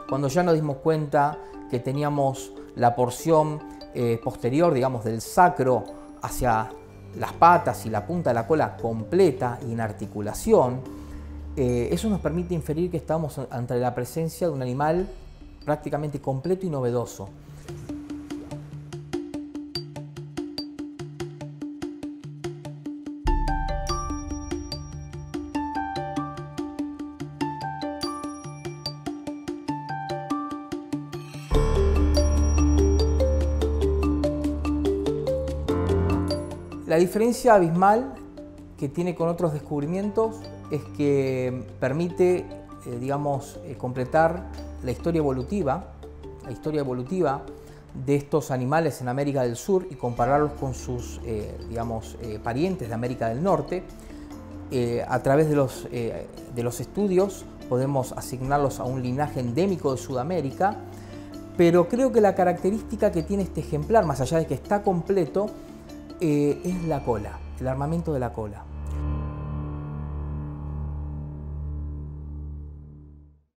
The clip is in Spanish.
cuando ya nos dimos cuenta que teníamos la porción posterior, digamos, del sacro hacia las patas y la punta de la cola completa y en articulación, eso nos permite inferir que estamos ante la presencia de un animal prácticamente completo y novedoso. La diferencia abismal que tiene con otros descubrimientos es que permite, completar la historia evolutiva de estos animales en América del Sur y compararlos con sus, parientes de América del Norte. A través de los estudios podemos asignarlos a un linaje endémico de Sudamérica, pero creo que la característica que tiene este ejemplar, más allá de que está completo, es la cola, el armamento de la cola.